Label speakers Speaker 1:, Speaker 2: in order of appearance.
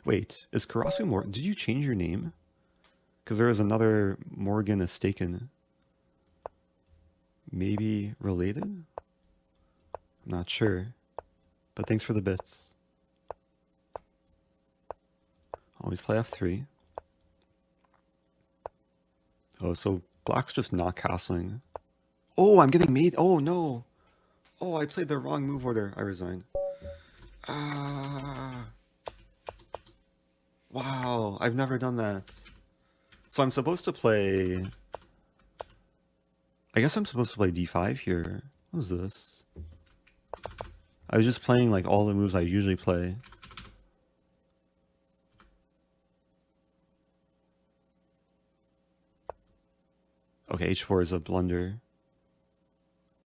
Speaker 1: Wait, is Karasu Morgan? Did you change your name? Because there is another Morgan Estaken. Maybe related? I'm not sure. But thanks for the bits. Always play f3. Oh, so black's just not castling. Oh, I'm getting made. Oh, no. Oh, I played the wrong move order. I resign. Ah. Wow, I've never done that. So I'm supposed to play... I guess I'm supposed to play d5 here. What is this? I was just playing like all the moves I usually play. Okay, h4 is a blunder.